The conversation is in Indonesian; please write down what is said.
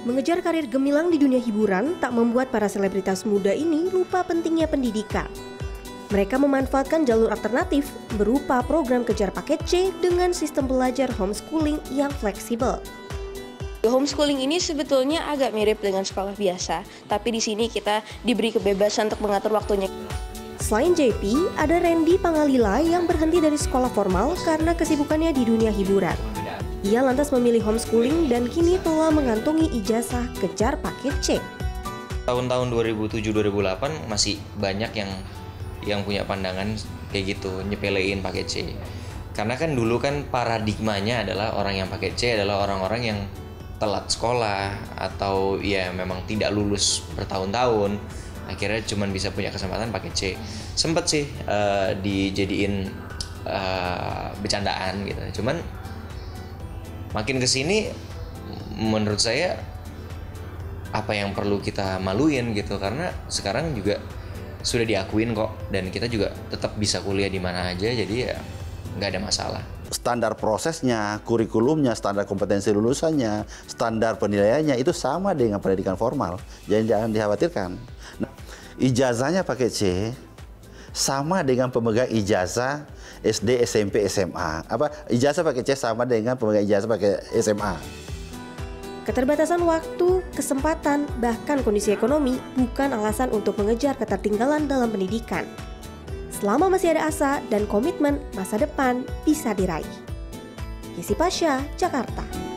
Mengejar karir gemilang di dunia hiburan tak membuat para selebritas muda ini lupa pentingnya pendidikan. Mereka memanfaatkan jalur alternatif berupa program kejar paket C dengan sistem belajar homeschooling yang fleksibel. Homeschooling ini sebetulnya agak mirip dengan sekolah biasa, tapi di sini kita diberi kebebasan untuk mengatur waktunya. Selain JP, ada Randy Pangalila yang berhenti dari sekolah formal karena kesibukannya di dunia hiburan. Ia lantas memilih homeschooling dan kini telah mengantongi ijazah kejar paket C. Tahun-tahun 2007-2008 masih banyak yang punya pandangan kayak gitu, nyepelein paket C. Karena kan dulu kan paradigmanya adalah orang yang paket C adalah orang-orang yang telat sekolah atau ya memang tidak lulus bertahun-tahun, akhirnya cuma bisa punya kesempatan paket C. Sempet sih dijadiin bercandaan gitu. Cuman makin kesini menurut saya apa yang perlu kita maluin gitu, karena sekarang juga sudah diakuin kok dan kita juga tetap bisa kuliah di mana aja, jadi ya nggak ada masalah. Standar prosesnya, kurikulumnya, standar kompetensi lulusannya, standar penilaiannya itu sama dengan pendidikan formal. Jangan dikhawatirkan. Nah, ijazahnya pakai C sama dengan pemegang ijazah SD, SMP, SMA. Ijazah pakai C sama dengan pemegang ijazah pakai SMA. Keterbatasan waktu, kesempatan, bahkan kondisi ekonomi bukan alasan untuk mengejar ketertinggalan dalam pendidikan. Selama masih ada asa dan komitmen, masa depan bisa diraih. Yesi Pasha, Jakarta.